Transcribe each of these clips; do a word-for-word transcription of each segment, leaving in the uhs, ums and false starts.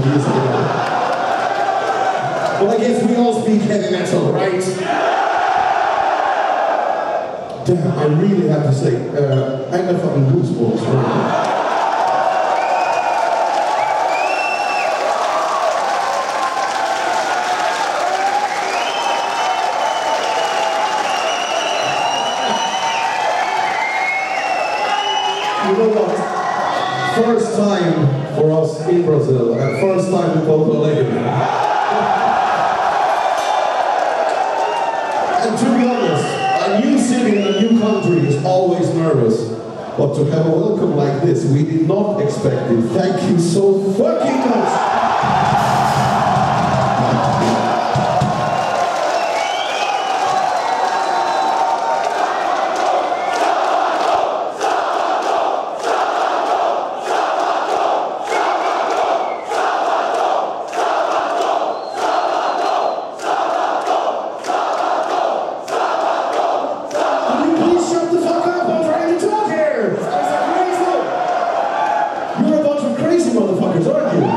music. You know? But I guess we all speak heavy metal, right? Damn, I really have to say, uh, I got fucking goosebumps, right? You know what? First time for us in Brazil, and first time in Porto Alegre. And to be honest, a new city and a new country is always nervous. But to have a welcome like this, we did not expect it. Thank you so fucking much! Motherfuckers, aren't you?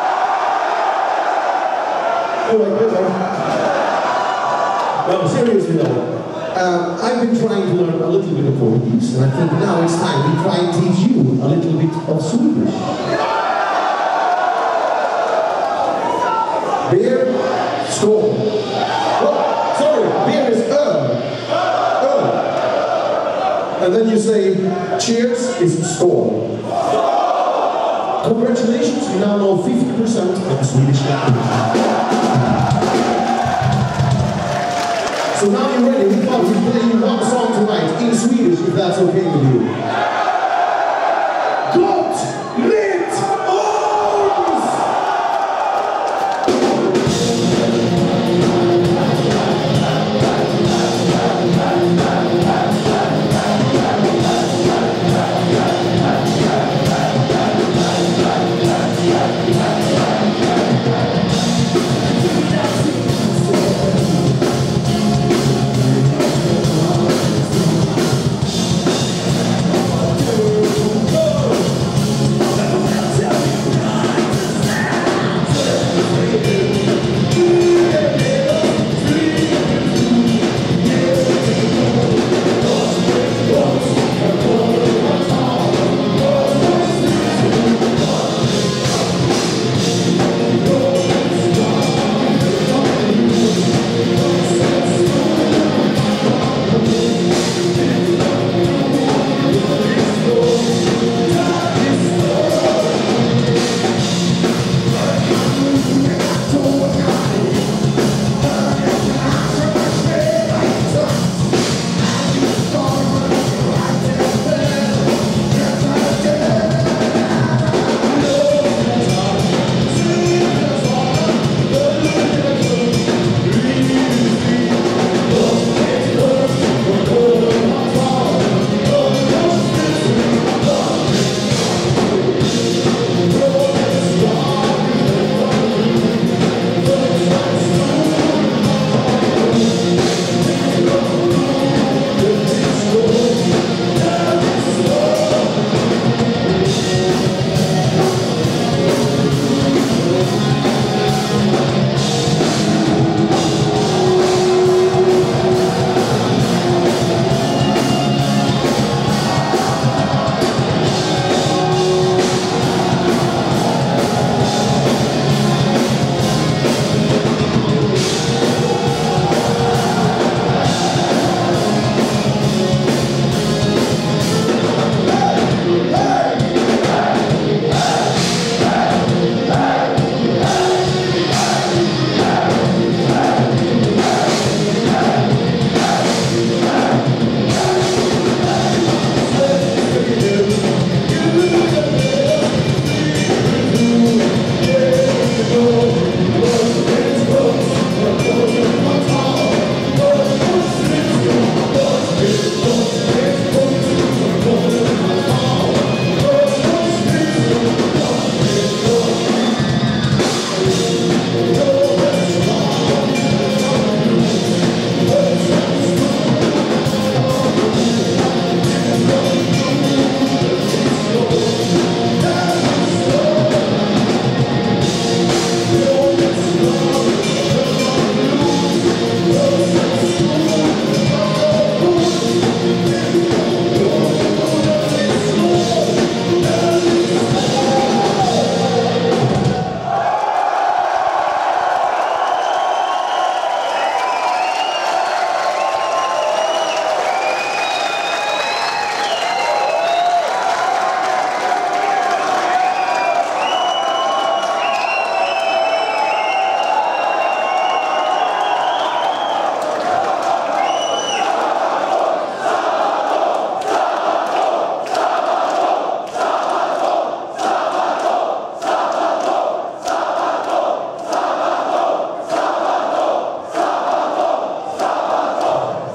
Anyway, no, seriously though, um, I've been trying to learn a little bit of Portuguese, and I think now it's time we try and teach you a little bit of Swedish. Beer, skål. Oh, sorry, beer is öl. Öl. And then you say, cheers is skål. Congratulations, you now know fifty percent of the Swedish language. So now you're ready, we thought we'd play you one song tonight in Swedish, if that's okay with you. Gott mit oss!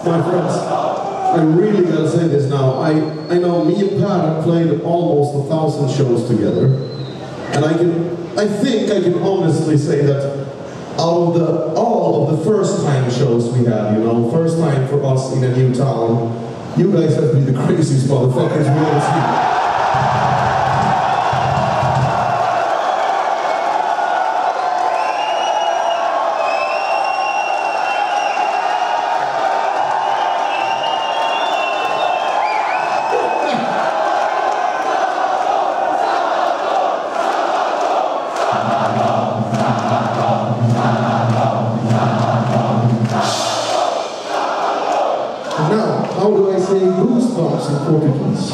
My friends, I really gotta say this now. I, I know me and Pat have played almost a thousand shows together. And I can, I think I can honestly say that out of the, all of the first time shows we had, you know, first time for us in a new town, you guys have been the craziest motherfuckers we ever seen. Now, how do I say goosebumps in Portuguese?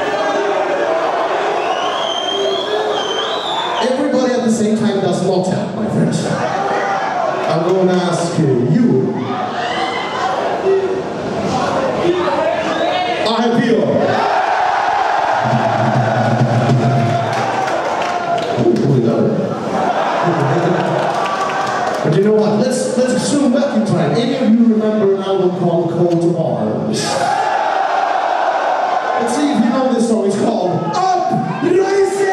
Everybody at the same time does not help, my friends. I'm going to ask you. Arrepio. Oh, we got it. But you know what? Let's let's zoom back in time. Any of you remember an album called Cold to Arms? Let's see if you know this song. It's called Uprising!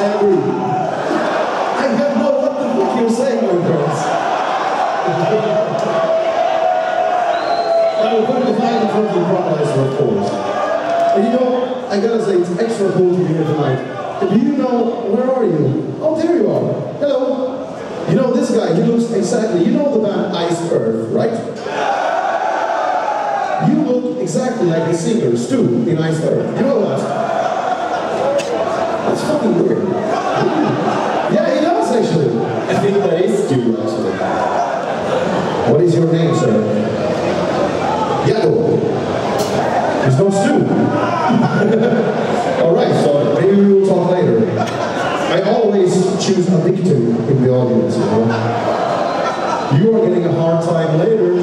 I agree. I have no what the fuck you're saying, my friends. I will put the flag in front of the crowd, of course. And you know, I gotta say, it's extra cool to be here tonight. Do you know, where are you? Oh, there you are. Hello. You know, this guy, he looks exactly, you know the band Ice Earth, right? You look exactly like the singer, Stu, in Ice Earth. You know that? That's fucking weird. Yeah, he does, actually. I think that is Stu, actually. What is your name, sir? Yago. There's no Stu. Alright, so maybe we will talk later. I always choose a victim in the audience, you know. You are getting a hard time later.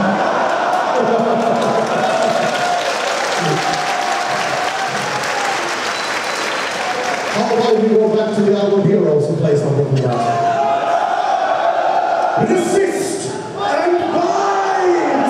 How about we go back to the album Heroes and play something from that? Resist and bind!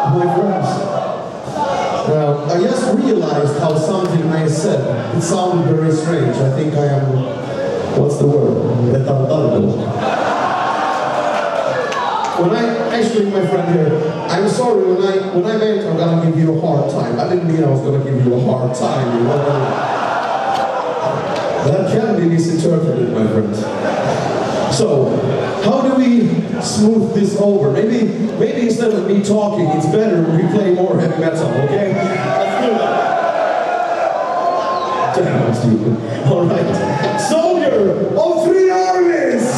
my friends, uh, I just realized how something I said, it sounded very strange. I think I am, what's the word? Retardado. When I, actually my friend here, I'm sorry, when I, when I meant I'm gonna give you a hard time, I didn't mean I was gonna give you a hard time, you know? That can be misinterpreted, my friends. So, how do we smooth this over? Maybe, maybe instead of me talking, it's better if we play more heavy metal, okay? Let's do that. Damn, I'm stupid. All right. Soldier of Three Armies!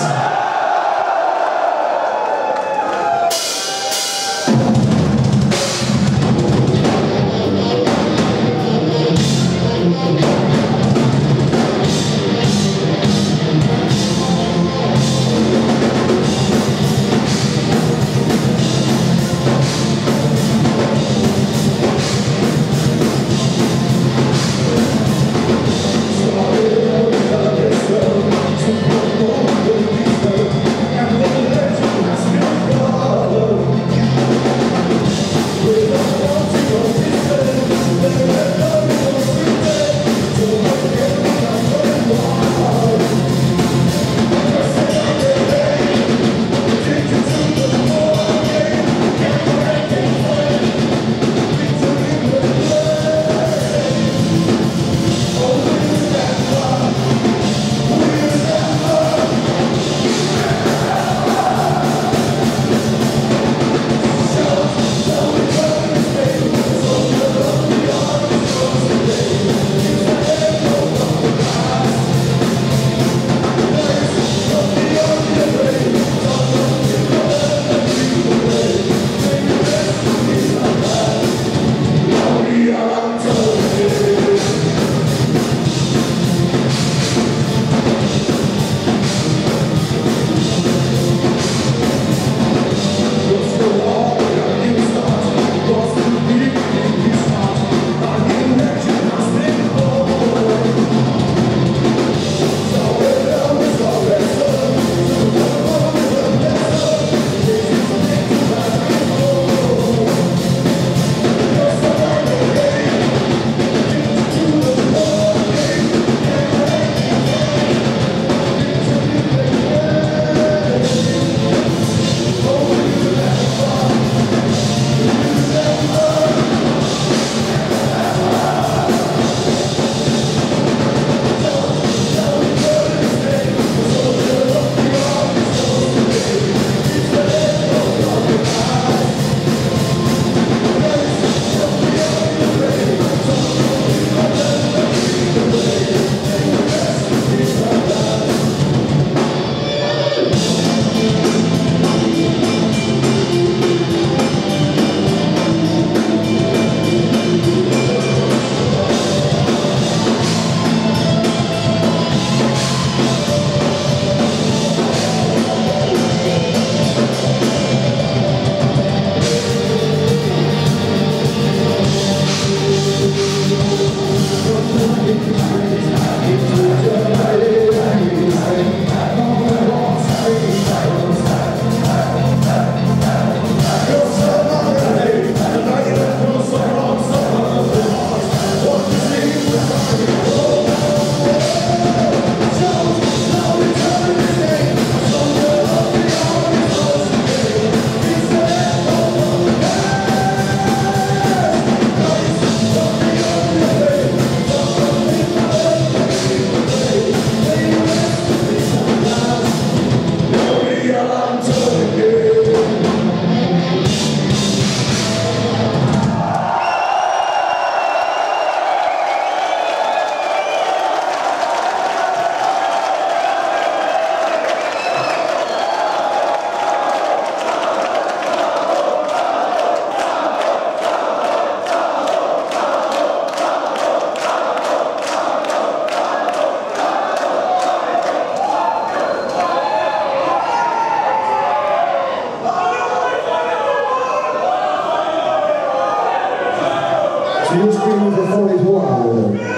You're screaming for forty-four over there.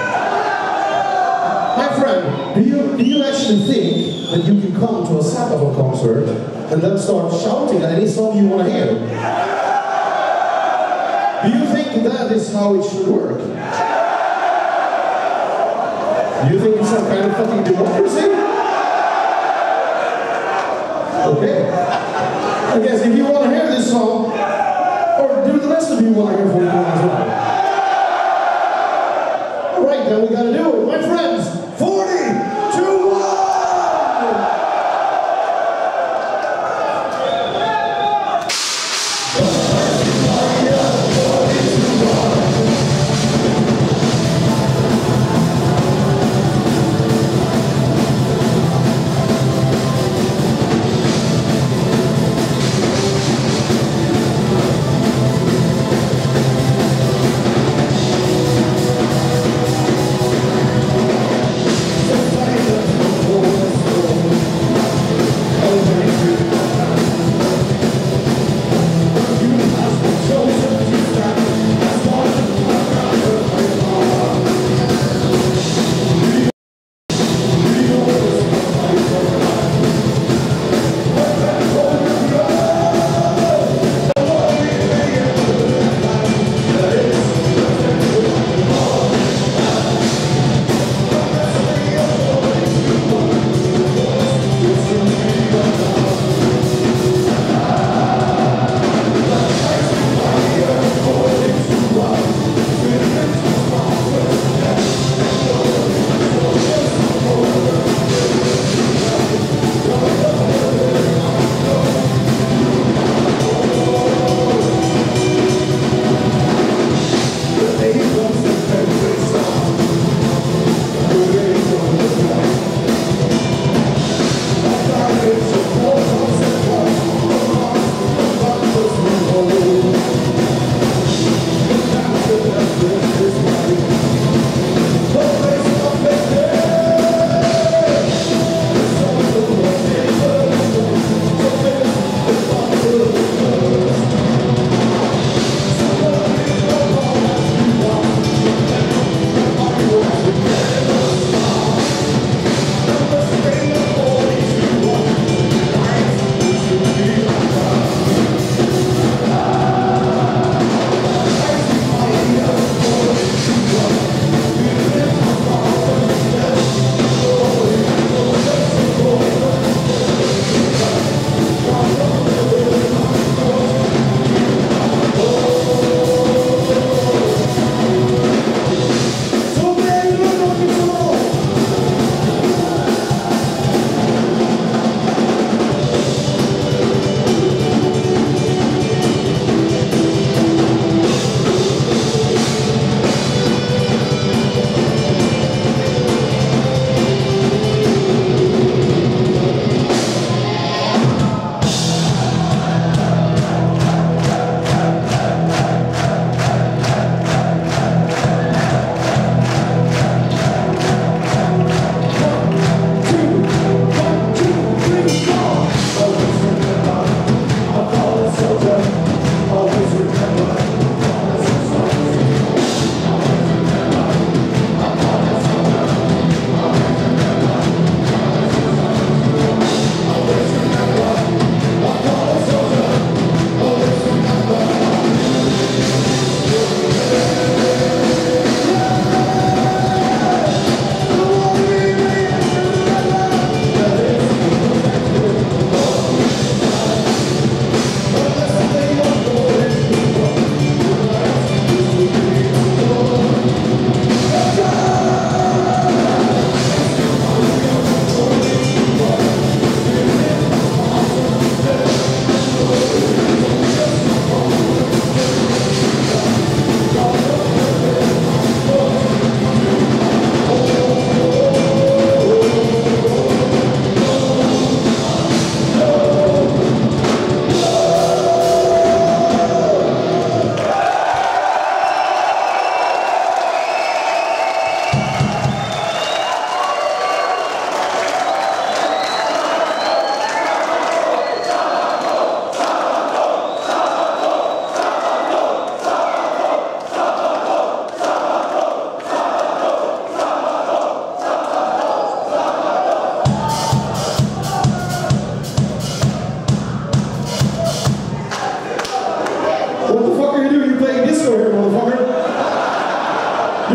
My friend, do you, do you actually think that you can come to a SABATON concert and then start shouting at any song you want to hear? think that is how it should work? You think it's some kind of fucking democracy? Okay. I guess if you want to hear this song, or do the rest of you want to hear from it as well? Alright, then we gotta do it. My friends, forty, two, one!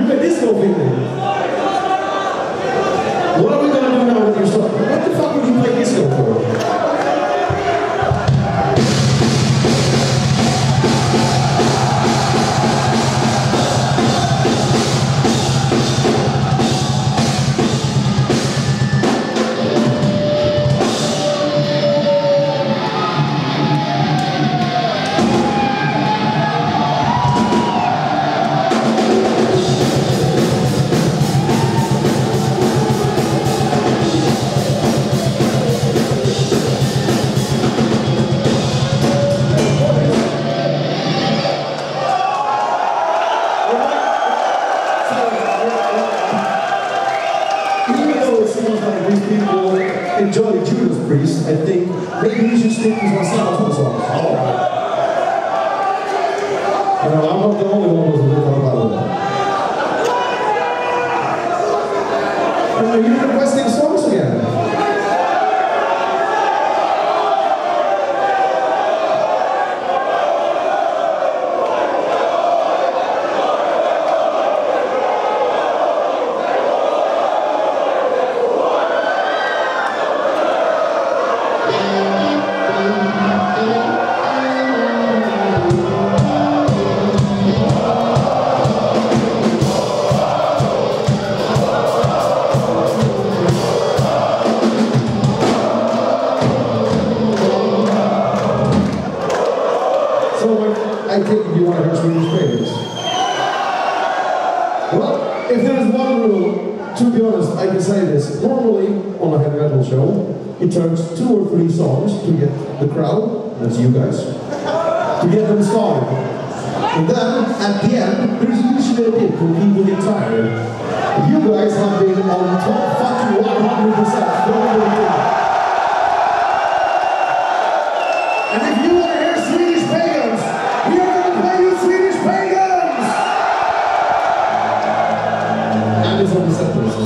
play disco feeling. What are we going to do now with your song? What the fuck would you play disco for? Enjoy Judas Priest, I think maybe we should stick to some SABATON songs. Alright. You know, I'm not the only one who's a little about that. Are you requesting songs again? I think you want to hear Swedish Pagans. Well, if there is one rule, to be honest, I can say this. Normally, on a heavy metal show, it takes two or three songs to get the crowd, that's you guys, to get them started. And then, at the end, there's usually a dip when people get tired. You guys have been on top fucking one hundred percent. And if you want to hear Swedish Pagans, we are going to play you Swedish Pagans! And it's on the set list.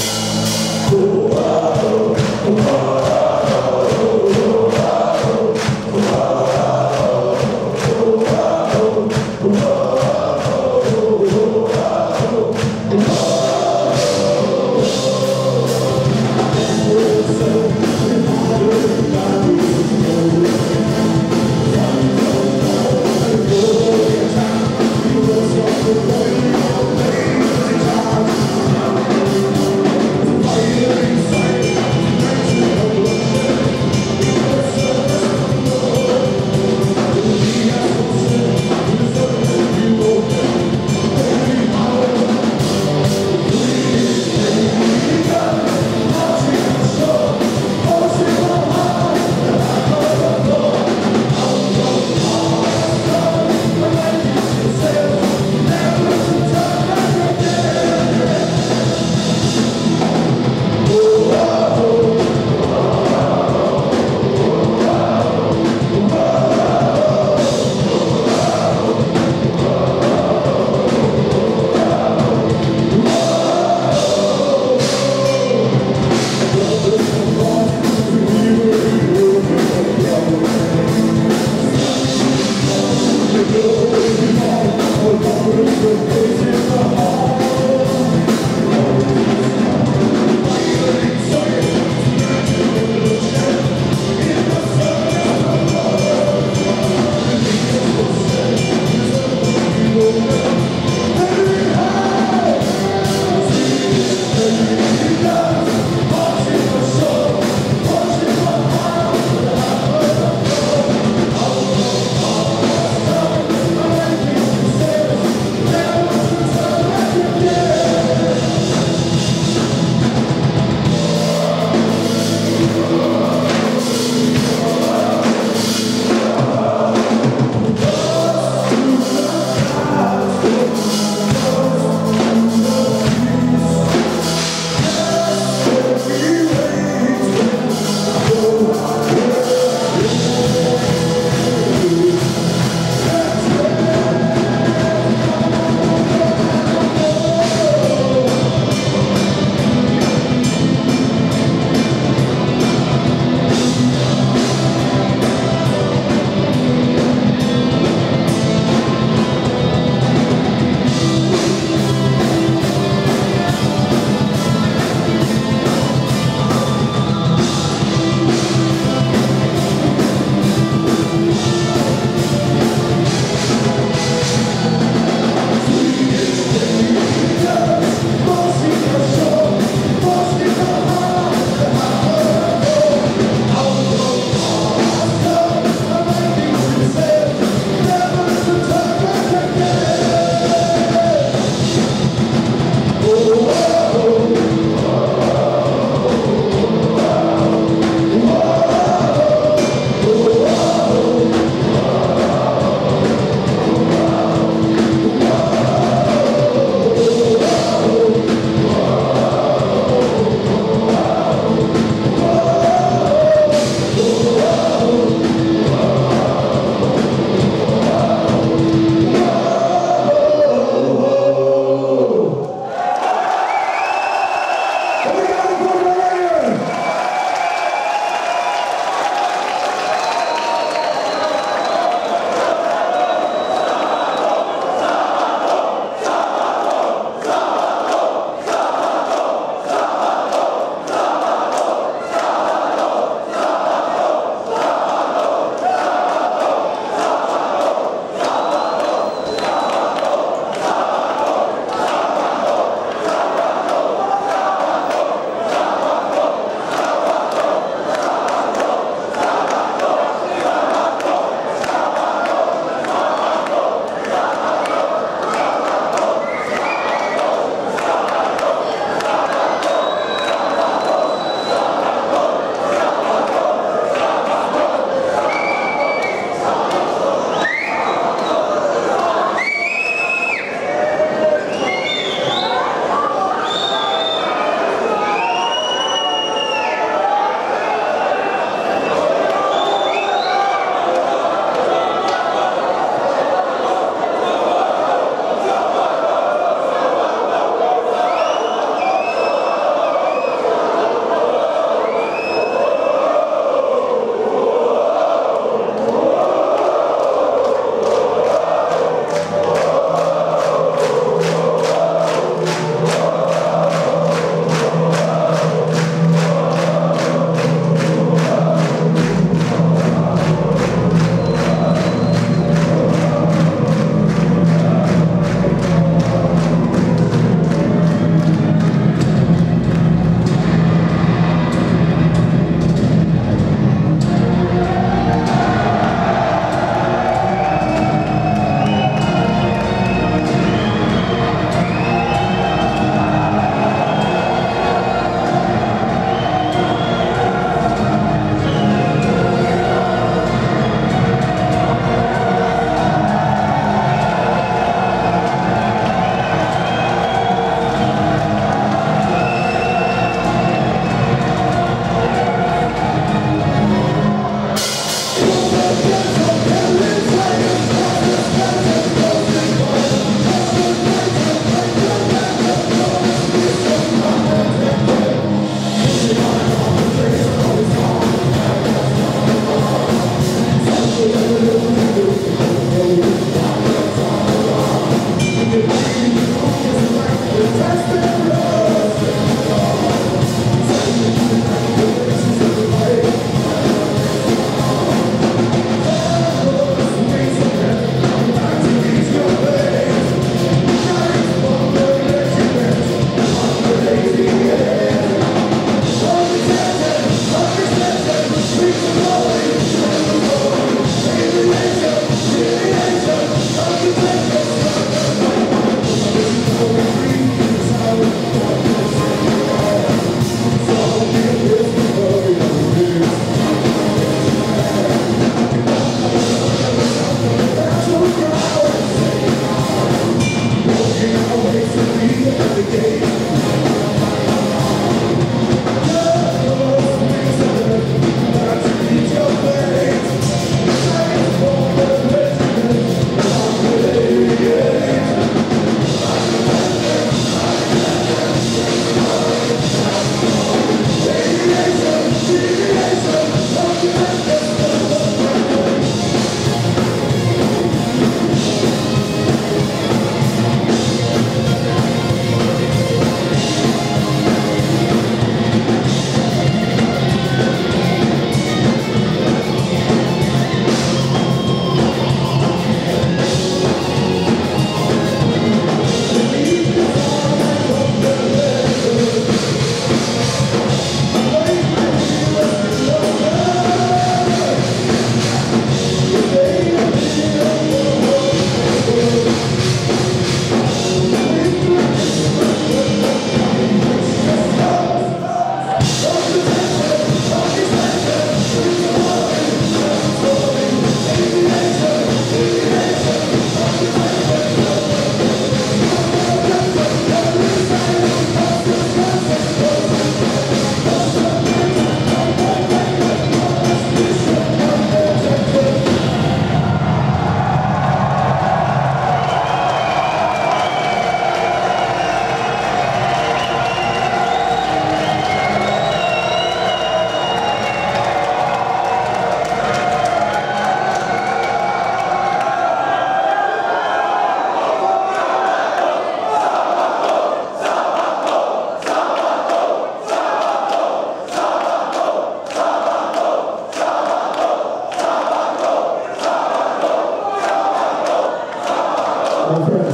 my friends.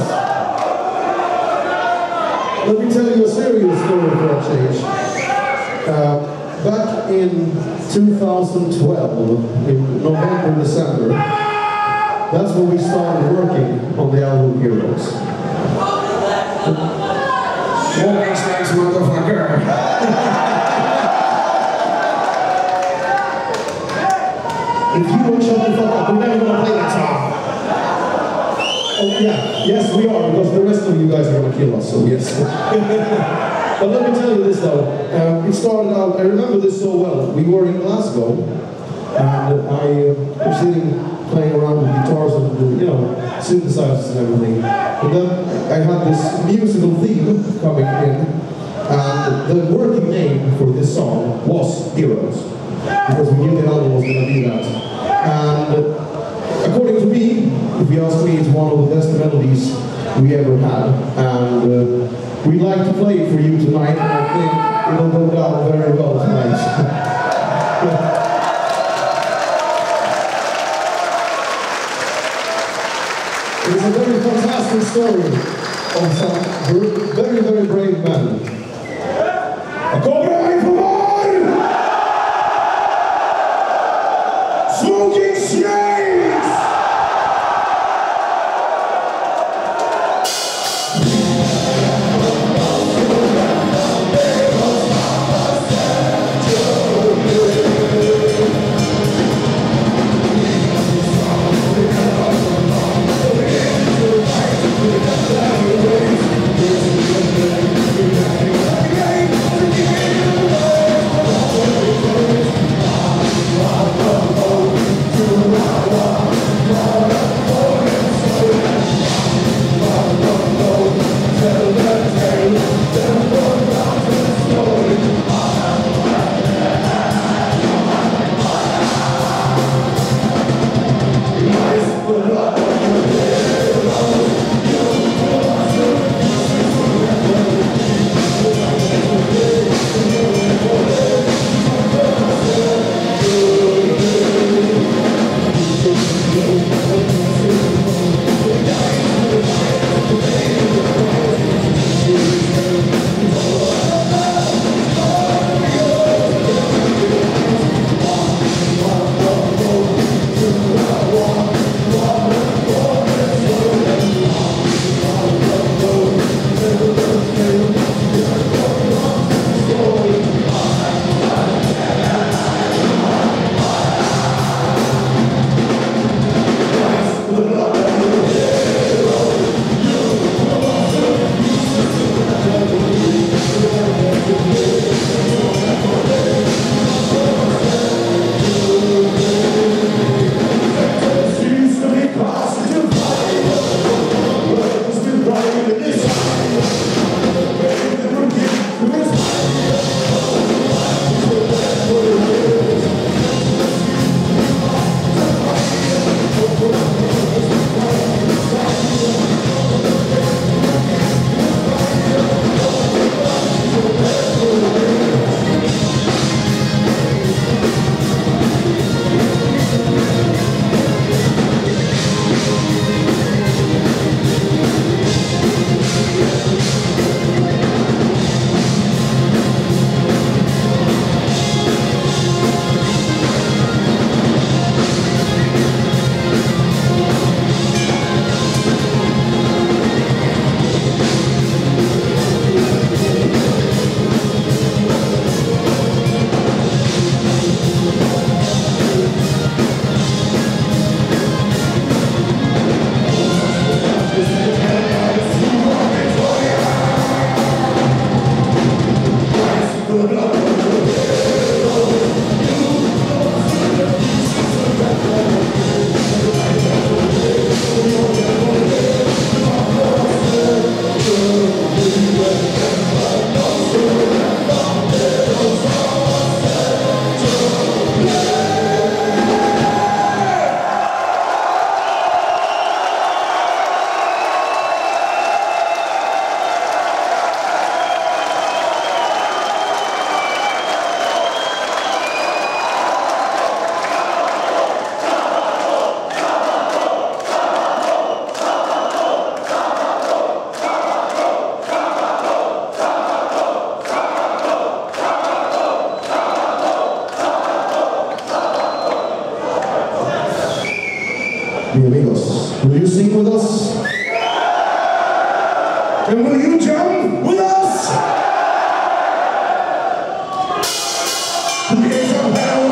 Let me tell you a serious story for a change. Uh, back in two thousand twelve, in November, December, that's when we started working on the album Heroes. Walking snakes, motherfucker. If you don't shut the fuck up, we're never gonna play that song. Oh yeah, yes we are, because the rest of you guys are gonna kill us, so yes. But let me tell you this though, uh, it started out, I remember this so well. We were in Glasgow, and I uh, was sitting playing around with guitars and, you know, synthesizers and everything. And then I had this musical theme coming in, and the working name for this song was Heroes, because we knew the album was going to be that. And according to me, if you ask me, it's one of the best melodies we ever had. And uh, we'd like to play it for you tonight, and I think it'll go down very well tonight. It's a very fantastic story of some very, very brave men. Kommer på var! Smoking snakes! We'll be right back. mi amigos. Will you sing with us? And will you jump with us? Create some hell.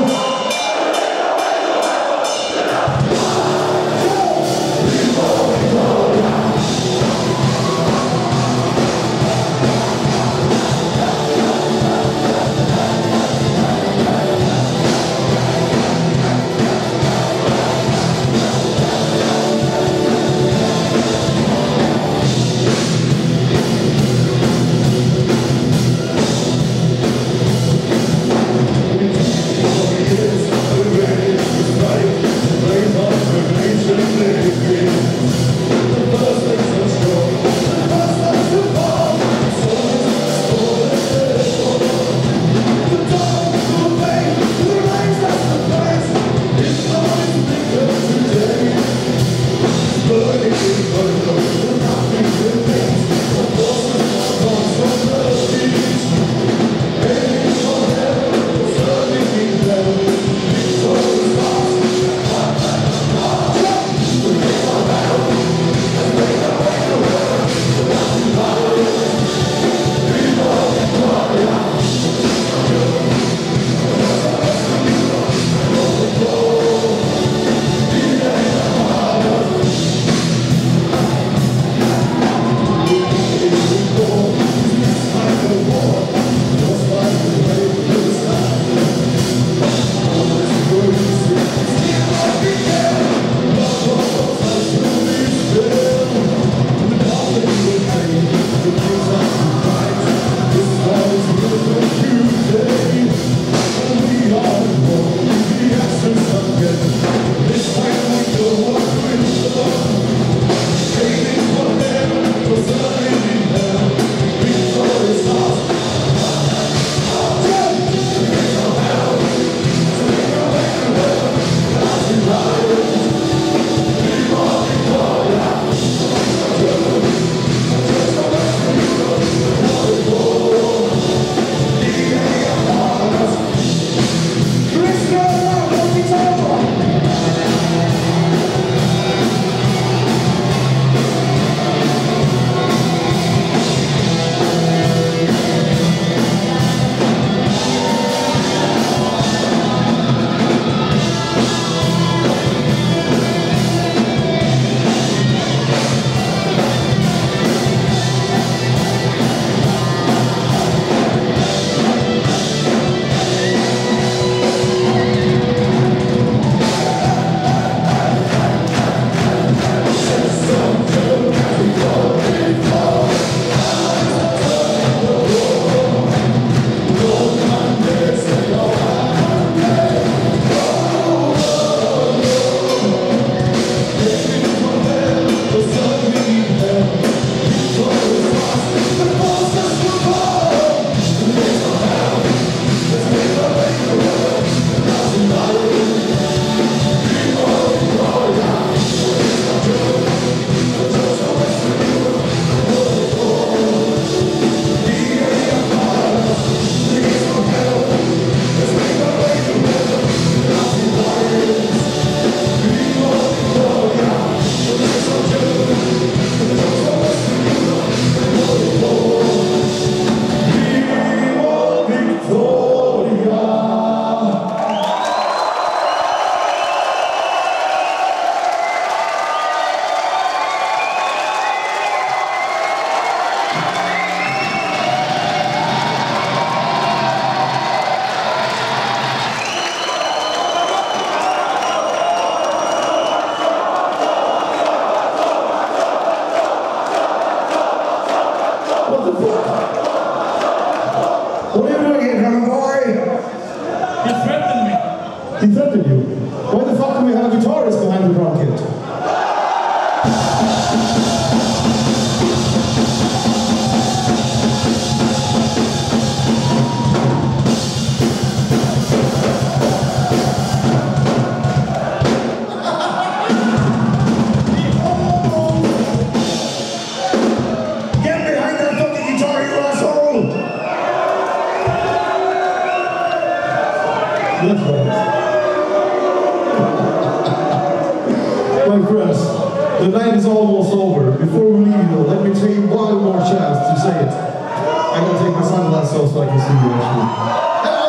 see you actually. Hello!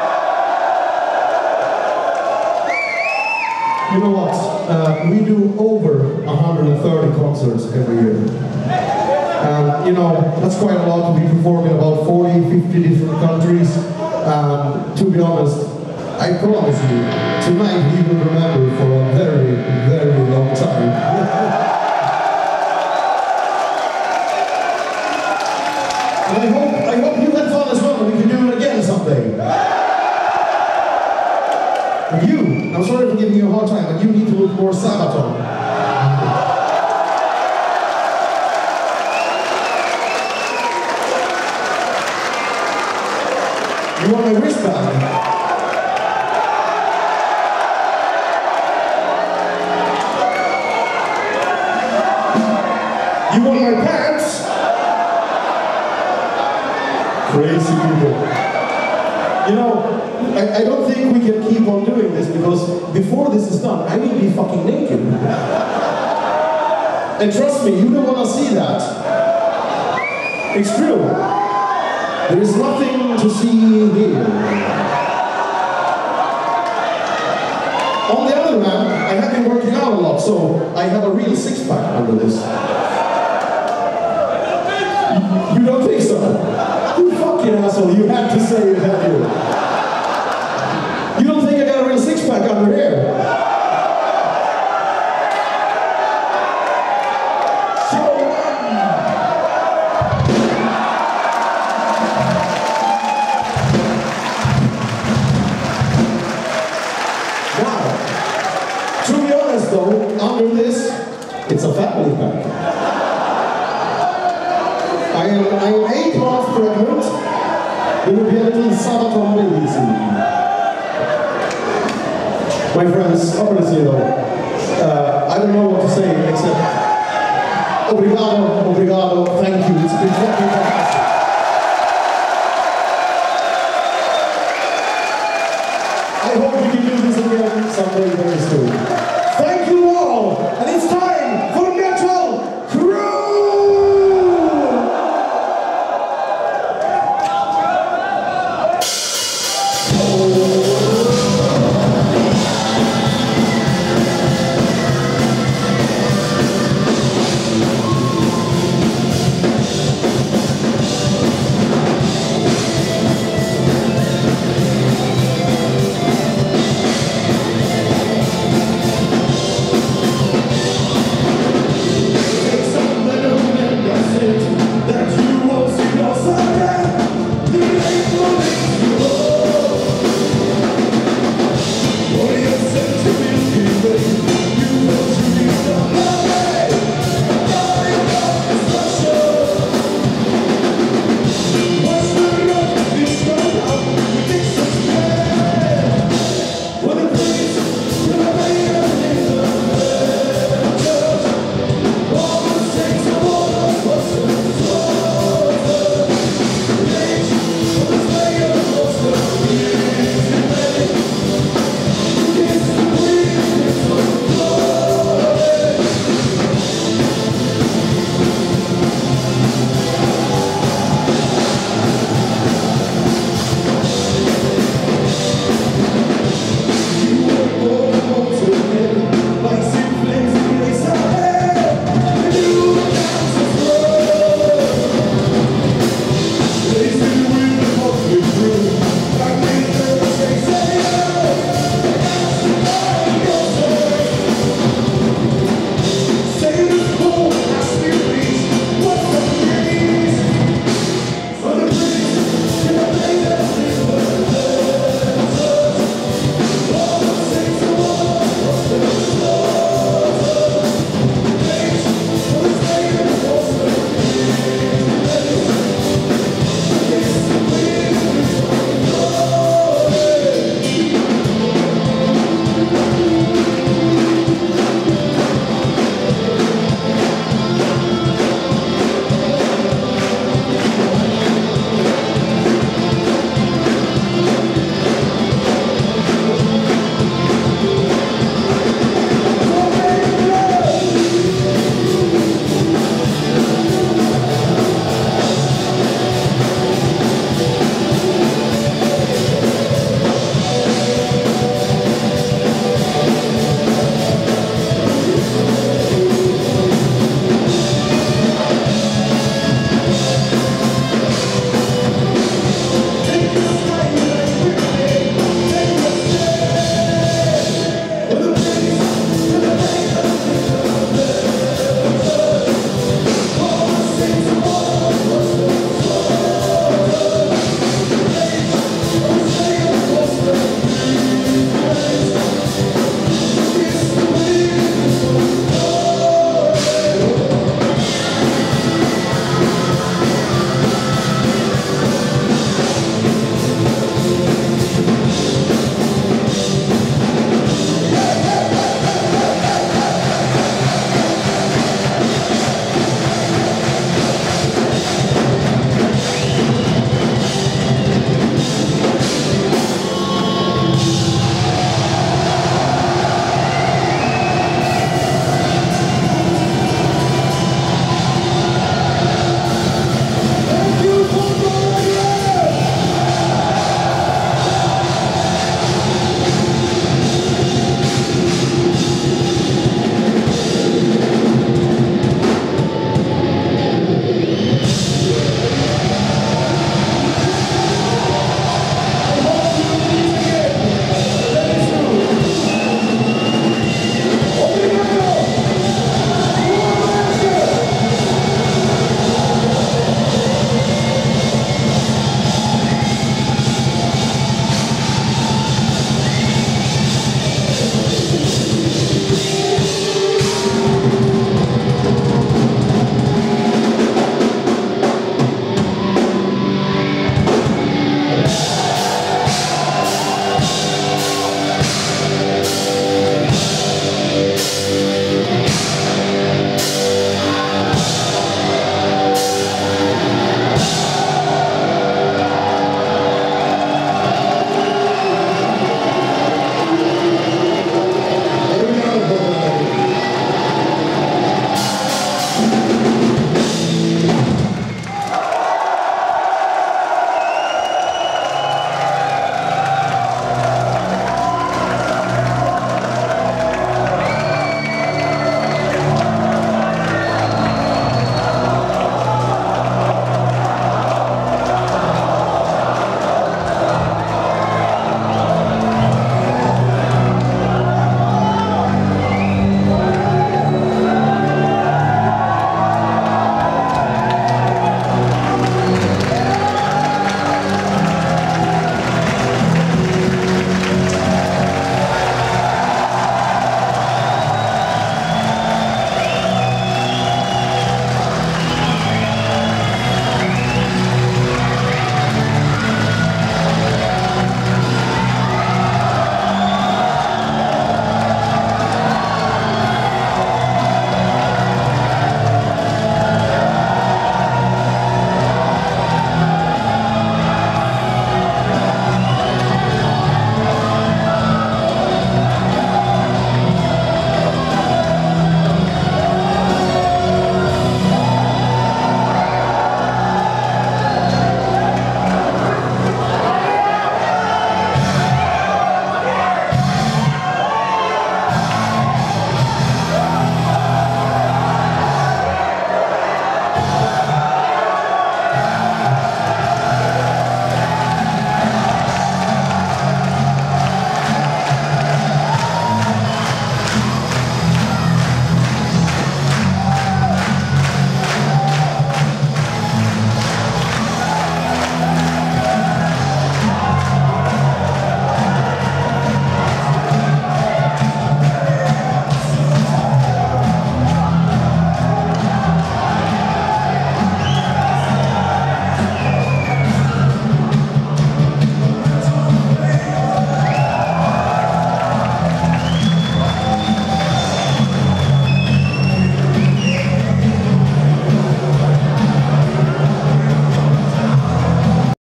You know what? Uh, we do over one hundred thirty concerts every year. And you know, that's quite a lot to be performing in about forty, fifty different countries. Um, to be honest, I promise you, tonight we will remember for a very, very long time. And I hope, I hope you had fun as well, and we can do it again someday. And you, I'm sorry for giving you a hard time, but you need to look more SABATON. You want my wristband? You want my pants? Crazy people. You know, I, I don't think we can keep on doing this because before this is done, I will be fucking naked. And trust me, you don't want to see that. It's true. There is nothing to see here. On the other hand, I have been working out a lot, so I have a real six-pack under this. You don't think so? You fucking asshole, you had to say it, had you? You don't think I got a real six-pack under here? To be honest though, under this, it's a family pack. I am, I am eight months pregnant. There will be a little SABATON baby soon. My friends, obviously though, uh, I don't know what to say except